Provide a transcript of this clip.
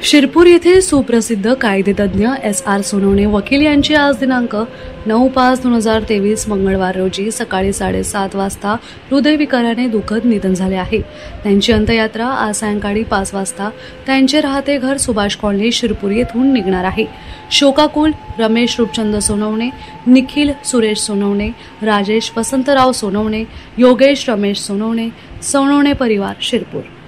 शिरपूर येथील सुप्रसिद्ध कायदेतज्ञ एस.आर. सोनवणे वकील यांचे आज दिनांक 9/5/2023 मंगळवार रोजी सकाळी 7:30 वाजता हृदयविकाराने दुःखद निधन झाले आहे। त्यांची अंत्ययात्रा आज सायंकाळी 5 वाजता त्यांचे राहते घर सुभाष कॉलनी शिरपूर येथून निघणार आहे। शोकाकुल रमेश रूपचंद सोनवणे, निखिल सुरेश सोनवणे, राजेश वसंतराव सोनवणे, योगेश रमेश सोनवणे, सोनवणे परिवार शिरपूर।